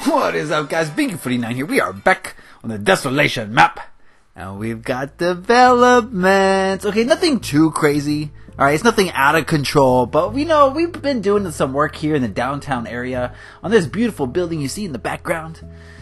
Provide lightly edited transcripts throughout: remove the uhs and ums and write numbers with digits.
What is up, guys? Beancrew49 here. We are back on the Desolation map. And we've got developments. Okay, nothing too crazy. Alright, it's nothing out of control. But we know we've been doing some work here in the downtown area on this beautiful building you see in the background.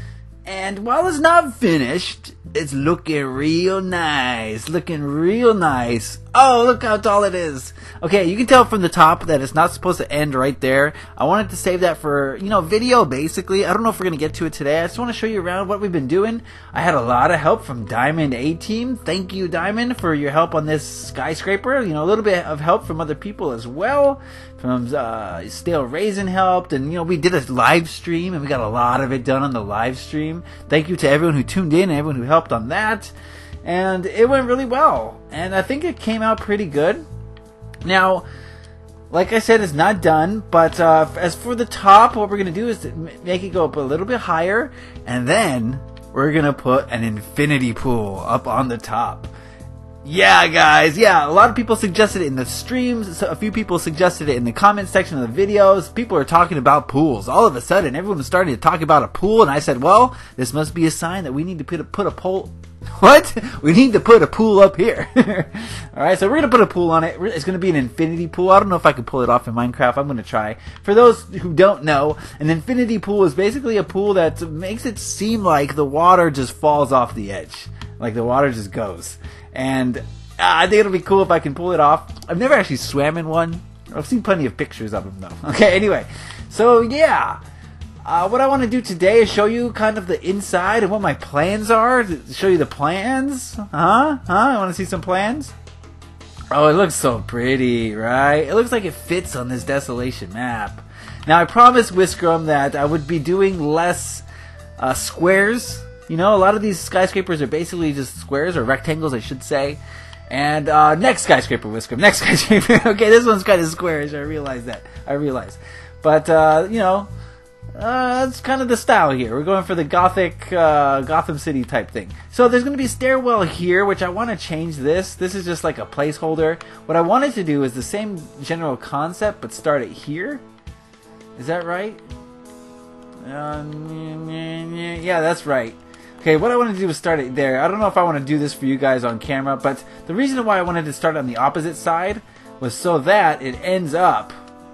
And while it's not finished, it's looking real nice. Looking real nice. Oh, look how tall it is. Okay, you can tell from the top that it's not supposed to end right there. I wanted to save that for, video basically. I don't know if we're going to get to it today. I just want to show you around what we've been doing. I had a lot of help from Diamond A-Team. Thank you, Diamond, for your help on this skyscraper. A little bit of help from other people as well. From Stale Raisin helped, and we did a live stream, and we got a lot of it done on the live stream. Thank you to everyone who tuned in and everyone who helped on that. And it went really well, and I think it came out pretty good. Now, like I said, it's not done, but as for the top, what we're going to do is make it go up a little bit higher, and then we're going to put an infinity pool up on the top. Yeah, guys, yeah, a lot of people suggested it in the streams, a few people suggested it in the comment section of the videos. People are talking about pools. All of a sudden, everyone was starting to talk about a pool, and I said, well, this must be a sign that we need to put a pool... What? We need to put a pool up here. Alright, so we're going to put a pool on it. It's going to be an infinity pool. I don't know if I can pull it off in Minecraft. I'm going to try. For those who don't know, an infinity pool is basically a pool that makes it seem like the water just falls off the edge. Like the water just goes. And I think it'll be cool if I can pull it off. I've never actually swam in one. I've seen plenty of pictures of them though. Okay, anyway. So yeah. What I want to do today is show you kind of the inside and what my plans are. Show you the plans. Huh? I want to see some plans? Oh, it looks so pretty, right? It looks like it fits on this Desolation map. Now, I promised Whiskerum that I would be doing less squares. A lot of these skyscrapers are basically just squares, or rectangles, I should say. And next skyscraper, Whiskerum. Next skyscraper. Okay, this one's kind of squarish. I realize that. But, it's kind of the style here. We're going for the Gothic, Gotham City type thing. So there's going to be a stairwell here, which I want to change this. This is just like a placeholder. What I wanted to do is the same general concept, but start it here. Is that right? Yeah, that's right. Okay, what I want to do is start it there. I don't know if I want to do this for you guys on camera, but the reason why I wanted to start on the opposite side was so that it ends up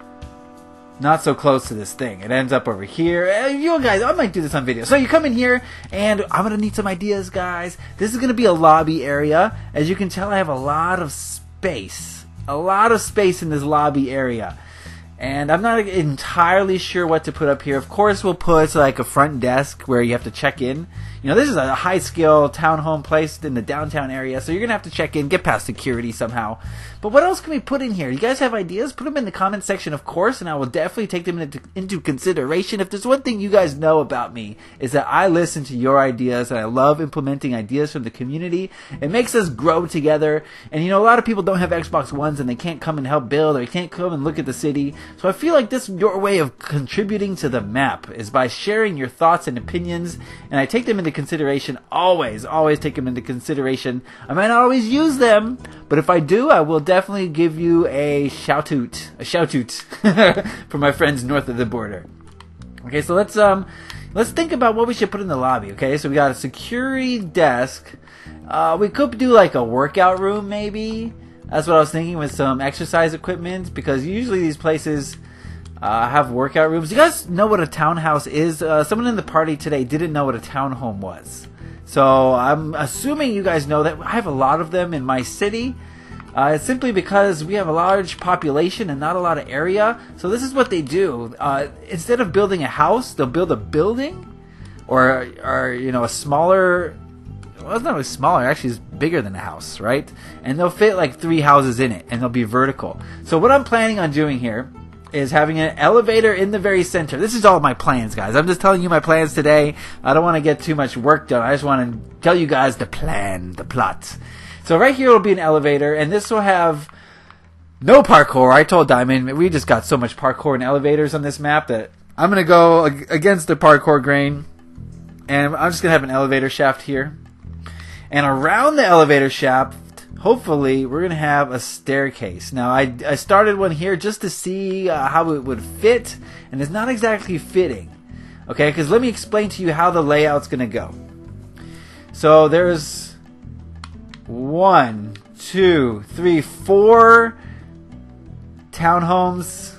not so close to this thing. It ends up over here. You guys, I might do this on video. So you come in here, and I'm going to need some ideas, guys. This is going to be a lobby area. As you can tell, I have a lot of space. A lot of space in this lobby area. And I'm not entirely sure what to put up here. Of course, we'll put like a front desk where you have to check in. This is a high-skill townhome placed in the downtown area, so you're going to have to check in, get past security somehow. But what else can we put in here? You guys have ideas? Put them in the comment section, of course, and I will definitely take them into consideration. If there's one thing you guys know about me, is that I listen to your ideas, and I love implementing ideas from the community. It makes us grow together. And, a lot of people don't have Xbox Ones, and they can't come and help build, or they can't come and look at the city. So I feel like this is your way of contributing to the map, is by sharing your thoughts and opinions, and I take them into consideration. Always take them into consideration. I might not always use them, but if I do, I will definitely give you a shout-out for my friends north of the border. Okay, so let's think about what we should put in the lobby. Okay, so we got a security desk. We could do like a workout room, maybe. That's what I was thinking, with some exercise equipment, because usually these places have workout rooms. You guys know what a townhouse is? Someone in the party today didn't know what a townhome was. So I'm assuming you guys know that. I have a lot of them in my city. It's simply because we have a large population and not a lot of area. So this is what they do. Instead of building a house, they'll build a building, or a smaller... Well, it's not really smaller. Actually, it's bigger than a house, right? And they'll fit like 3 houses in it, and they'll be vertical. So what I'm planning on doing here is having an elevator in the very center. This is all my plans, guys. I'm just telling you my plans today. I don't want to get too much work done. I just want to tell you guys the plan, the plot. So right here will be an elevator, and this will have no parkour. I told Diamond, we just got so much parkour and elevators on this map that I'm going to go against the parkour grain, and I'm just going to have an elevator shaft here. And around the elevator shaft, hopefully, we're going to have a staircase. Now, I started one here just to see how it would fit, and it's not exactly fitting. Okay, because let me explain to you how the layout's going to go. So there's 1, 2, 3, 4 townhomes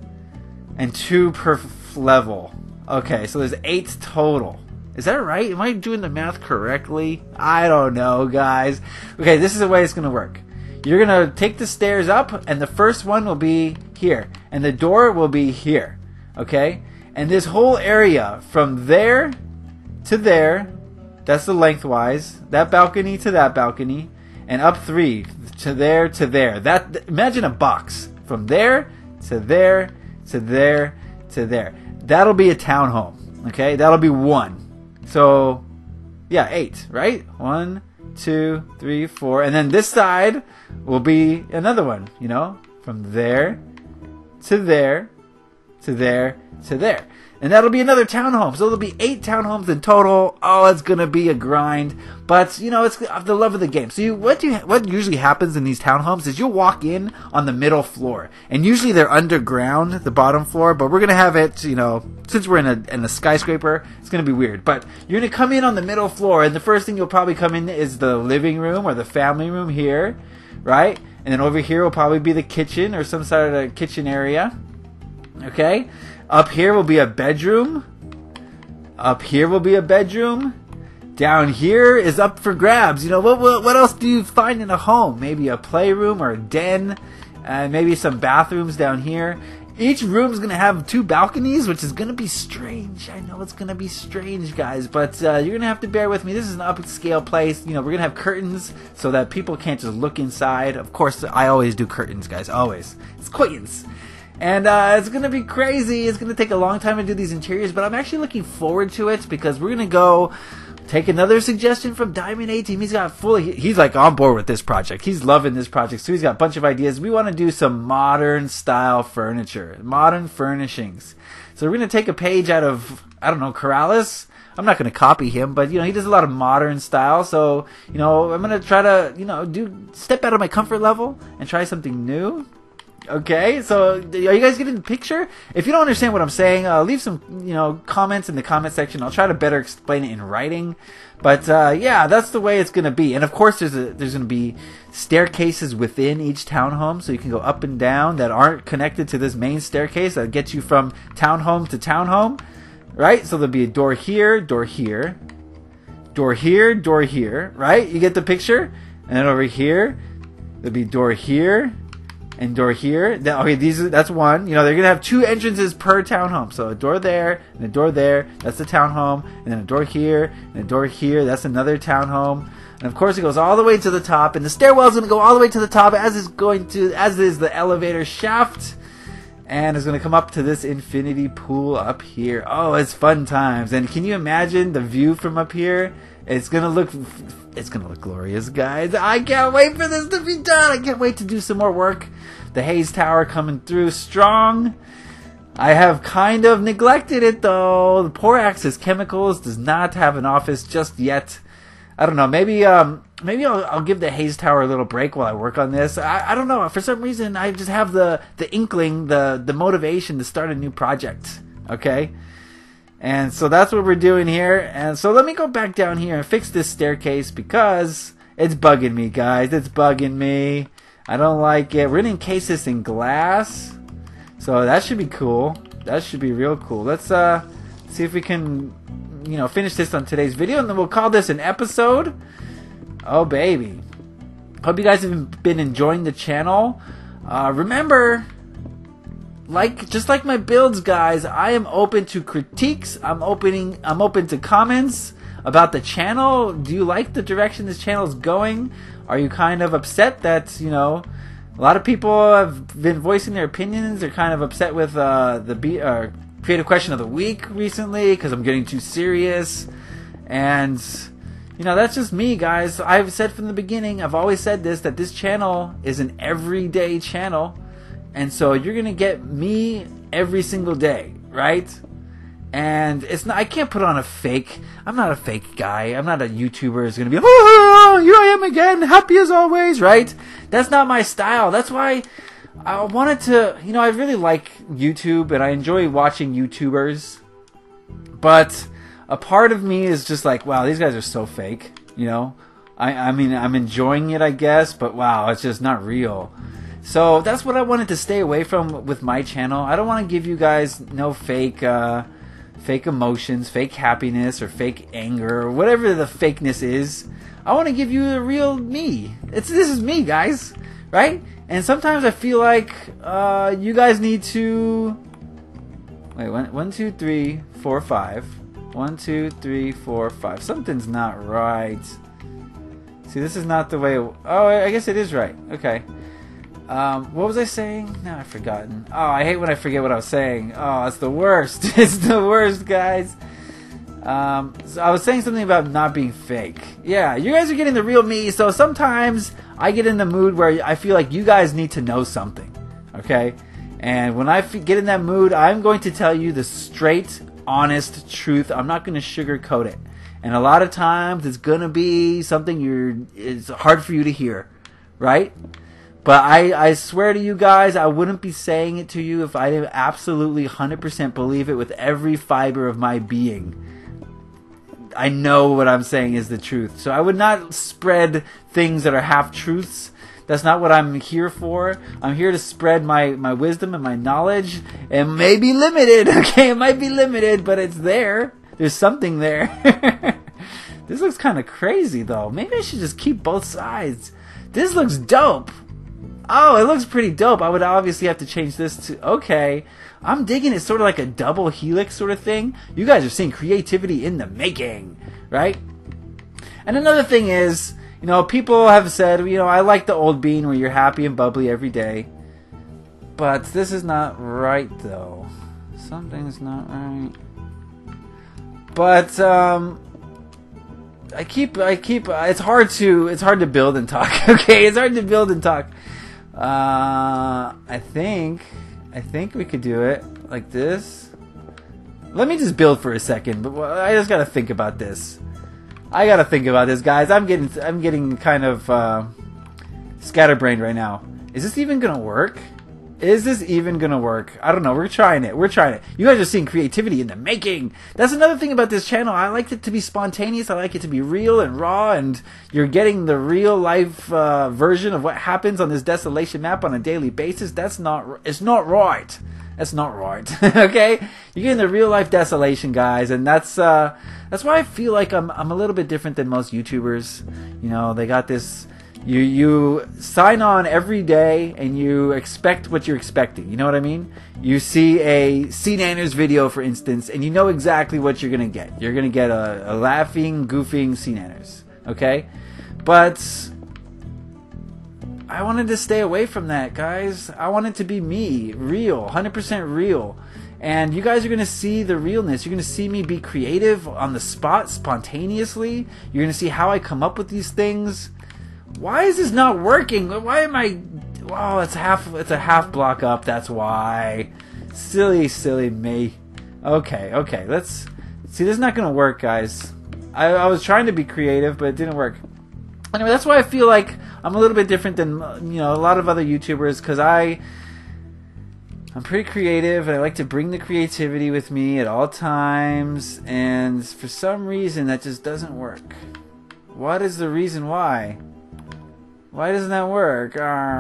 and 2 per level. Okay, so there's 8 total. Is that right? Am I doing the math correctly? I don't know, guys. Okay, this is the way it's going to work. You're going to take the stairs up, and the first one will be here. And the door will be here. Okay? And this whole area from there to there, that's the lengthwise. That balcony to that balcony. And up 3 to there to there. Imagine a box. From there to there to there to there. That'll be a townhome. Okay? That'll be 1. So, yeah, 8, right? 1, 2, 3, 4. And then this side will be another one, you know? From there to there to there to there. And that'll be another townhome. So there'll be 8 townhomes in total. Oh, it's going to be a grind. But, you know, it's the love of the game. So what usually happens in these townhomes is you'll walk in on the middle floor. And usually they're underground, the bottom floor. But we're going to have it, you know, since we're in a skyscraper, it's going to be weird. But you're going to come in on the middle floor. And the first thing you'll probably come in is the living room or the family room here. Right? And then over here will probably be the kitchen or some sort of kitchen area. Okay? Up here will be a bedroom. Up here will be a bedroom. Down here is up for grabs. You know, what else do you find in a home? Maybe a playroom or a den. Maybe some bathrooms down here. Each room is going to have 2 balconies, which is going to be strange. I know it's going to be strange, guys. But you're going to have to bear with me. This is an upscale place. You know, we're going to have curtains so that people can't just look inside. Of course, I always do curtains, guys. Always. It's quaintance. And it's going to be crazy. It's going to take a long time to do these interiors, but I'm actually looking forward to it because we're going to go take another suggestion from Diamond A-Team. He's like on board with this project. He's loving this project, so he's got a bunch of ideas. We want to do some modern style furniture, modern furnishings. So we're going to take a page out of, I don't know, Corrales. I'm not going to copy him, but, you know, he does a lot of modern style. So, you know, I'm going to try to, you know, step out of my comfort level and try something new. Okay, so are you guys getting the picture? If you don't understand what I'm saying, leave some, you know, comments in the comment section. I'll try to better explain it in writing. But yeah, that's the way it's going to be. And of course, there's going to be staircases within each townhome, so you can go up and down that aren't connected to this main staircase that gets you from townhome to townhome, right? So there'll be a door here, door here, door here, door here, right? You get the picture? And then over here, there'll be door here. And door here. Okay, that's one. You know, they're gonna have 2 entrances per townhome. So a door there and a door there. That's the townhome. And then a door here and a door here. That's another townhome. And of course, it goes all the way to the top. And the stairwell is gonna go all the way to the top, as is the elevator shaft. And it's gonna come up to this infinity pool up here. Oh, it's fun times. And can you imagine the view from up here? It's gonna look glorious, guys. I can't wait for this to be done. I can't wait to do some more work. The Haze Tower coming through strong. I have kind of neglected it, though. The Poor Access Chemicals does not have an office just yet. I don't know. Maybe I'll give the Haze Tower a little break while I work on this. I don't know. For some reason, I just have the inkling, the motivation to start a new project. Okay? And so that's what we're doing here. And so let me go back down here and fix this staircase because it's bugging me, guys. It's bugging me. I don't like it. We're going to encase this in glass. So that should be cool. That should be real cool. Let's see if we can, you know, finish this on today's video. And then we'll call this an episode. Oh, baby. Hope you guys have been enjoying the channel. Remember... just like my builds, guys, I am open to critiques. I'm open to comments about the channel. Do you like the direction this channel is going? Are you kind of upset that, you know, a lot of people have been voicing their opinions? They're kind of upset with the creative question of the week recently because I'm getting too serious. And, you know, that's just me, guys. I've said from the beginning, I've always said this, that this channel is an everyday channel. And so you're going to get me every single day, right? And it's not, I can't put on a fake. I'm not a fake guy. I'm not a YouTuber who's going to be, oh, here I am again, happy as always, right? That's not my style. That's why I wanted to, you know, I really like YouTube and I enjoy watching YouTubers. But a part of me is just like, wow, these guys are so fake, you know? I mean, I'm enjoying it, I guess, but wow, it's just not real. So that's what I wanted to stay away from with my channel. I don't want to give you guys no fake emotions, fake happiness, or fake anger, or whatever the fakeness is. I want to give you the real me. This is me, guys, right? And sometimes I feel like you guys need to wait. 1, 2, 3, 4, 5. 1, 2, 3, 4, 5. Something's not right. See, this is not the way. Oh, I guess it is right. Okay. What was I saying? Now I've forgotten. Oh, I hate when I forget what I was saying. Oh, it's the worst. It's the worst, guys. So I was saying something about not being fake. Yeah, you guys are getting the real me. So sometimes I get in the mood where I feel like you guys need to know something. Okay? And when I get in that mood, I'm going to tell you the straight, honest truth. I'm not going to sugarcoat it. And a lot of times it's going to be something it's hard for you to hear. Right? But I swear to you guys, I wouldn't be saying it to you if I didn't absolutely 100% believe it with every fiber of my being. I know what I'm saying is the truth. So I would not spread things that are half-truths. That's not what I'm here for. I'm here to spread my wisdom and my knowledge. It may be limited, okay? It might be limited, but it's there. There's something there. This looks kind of crazy, though. Maybe I should just keep both sides. This looks dope. Oh, it looks pretty dope. I would obviously have to change this to... Okay. I'm digging it, sort of like a double helix sort of thing. You guys are seeing creativity in the making, right? And another thing is, you know, people have said, you know, I like the old Bean where you're happy and bubbly every day. But this is not right, though. Something's not right. But, it's hard to build and talk, okay? It's hard to build and talk. I think we could do it like this. Let me just build for a second, but I just gotta think about this. I gotta think about this, guys. I'm getting kind of scatterbrained right now. Is this even gonna work? Is this even gonna work? I don't know. We're trying it. You guys are seeing creativity in the making. That's another thing about this channel. I like it to be spontaneous. I like it to be real and raw, and you're getting the real life version of what happens on this Desolation map on a daily basis. It's not right. That's not right. Okay? You're getting the real life Desolation, guys, and that's why I feel like I'm a little bit different than most YouTubers. You know, they got this. You sign on every day and you expect what you're expecting. You know what I mean? You see a CNanners video, for instance, and you know exactly what you're going to get. You're going to get a laughing, goofing CNanners. Okay? But I wanted to stay away from that, guys. I wanted to be me. Real. 100% real. And you guys are going to see the realness. You're going to see me be creative on the spot, spontaneously. You're going to see how I come up with these things. Why is this not working? Why am I... Oh, it's a half block up. That's why. Silly me. Okay. Let's... See, this is not going to work, guys. I was trying to be creative, but it didn't work. Anyway, that's why I feel like I'm a little bit different than, you know, a lot of other YouTubers, because I'm pretty creative, and I like to bring the creativity with me at all times, and for some reason, that just doesn't work. What is the reason why? Why doesn't that work?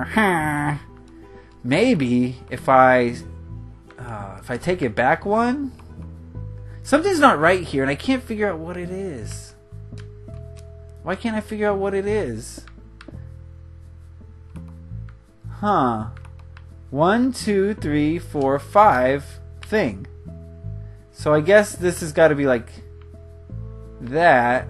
Maybe if I take it back one, something's not right here, and I can't figure out what it is. Why can't I figure out what it is? Huh? 1, 2, 3, 4, 5 thing. So I guess this has got to be like that,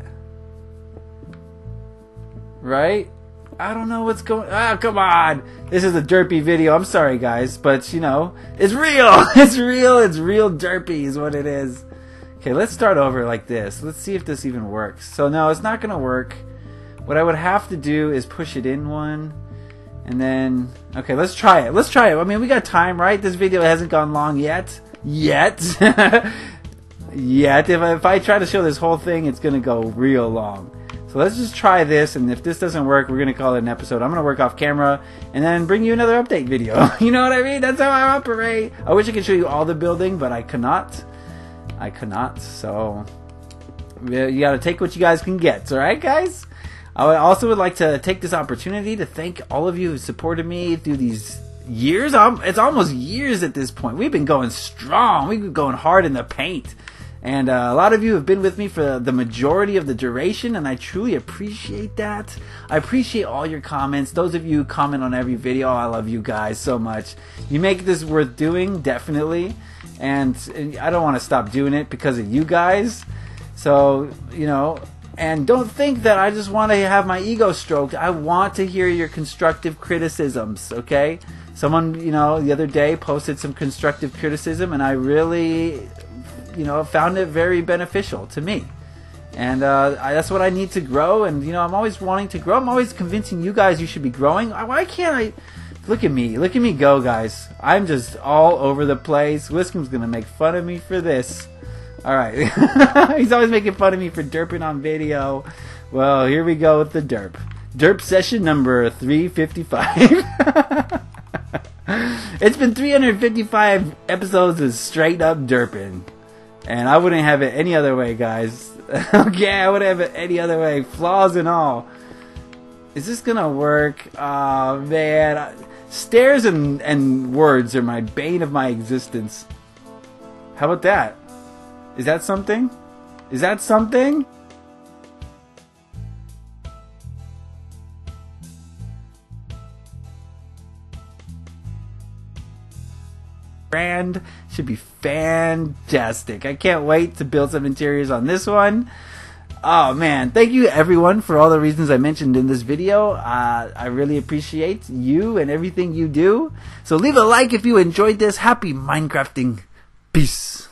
right? I don't know what's going... Ah, come on! This is a derpy video. I'm sorry, guys. But, you know, it's real! It's real! It's real derpy is what it is. Okay, let's start over like this. Let's see if this even works. So, no, it's not going to work. What I would have to do is push it in one. And then... Okay, let's try it. Let's try it. I mean, we got time, right? This video hasn't gone long yet. Yet. If I try to show this whole thing, it's going to go real long. So let's just try this, and if this doesn't work, we're going to call it an episode. I'm going to work off camera and then bring you another update video. You know what I mean? That's how I operate. I wish I could show you all the building, but I cannot. I could not. So you got to take what you guys can get. All right, guys. I also would like to take this opportunity to thank all of you who supported me through these years. It's almost years at this point. We've been going strong. We've been going hard in the paint. And a lot of you have been with me for the majority of the duration, and I truly appreciate that. I appreciate all your comments. Those of you who comment on every video, I love you guys so much. You make this worth doing, definitely. And I don't want to stop doing it because of you guys. So, you know, and don't think that I just want to have my ego stroked. I want to hear your constructive criticisms, okay? Someone, you know, the other day posted some constructive criticism, and I really, you know, found it very beneficial to me. And that's what I need to grow. And, you know, I'm always wanting to grow. I'm always convincing you guys you should be growing. Why can't I? Look at me. Look at me go, guys. I'm just all over the place. Wiscom's going to make fun of me for this. Alright. He's always making fun of me for derping on video. Well, here we go with the derp. Derp session number 355. It's been 355 episodes of straight up derping. And I wouldn't have it any other way, guys. Okay, I wouldn't have it any other way. Flaws and all. Is this gonna work? Oh, man. Stairs and words are my bane of my existence. How about that? Is that something? Is that something? Brand should be fantastic. I can't wait to build some interiors on this one. Oh man, thank you everyone for all the reasons I mentioned in this video. I really appreciate you and everything you do. So leave a like if you enjoyed this. Happy Minecrafting. Peace.